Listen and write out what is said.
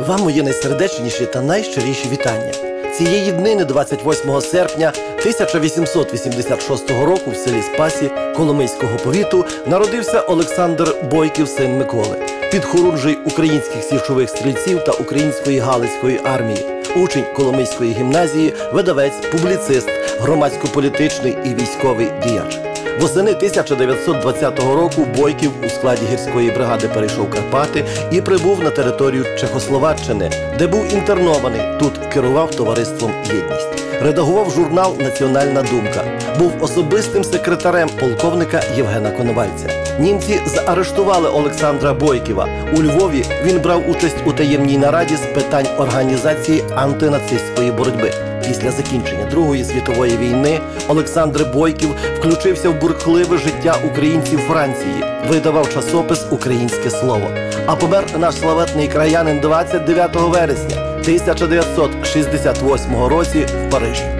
Вам мої найсердечніші та найщиріші вітання. Цієї днини, 28 серпня 1886 року в селі Спасі Коломийського повіту народився Олександр Бойків, син Миколи, підхорунжий українських січових стрільців та української Галицької армії, учень Коломийської гімназії, видавець, публіцист, громадсько-політичний і військовий діяч. Восени 1920 року Бойків у складі гірської бригади перейшов Карпати і прибув на територію Чехословаччини, де був інтернований. Тут керував товариством «Єдність». Редагував журнал «Національна думка». Був особистим секретарем полковника Євгена Коновальця. Німці заарештували Олександра Бойківа. У Львові він брав участь у таємній нараді з питань організації антинацистської боротьби. Після закінчення Другої світової війни Олександр Бойків включився в бурхливе життя українців Франції, видавав часопис «Українське слово». А помер наш славетний краянин 29 вересня 1968 році в Парижі.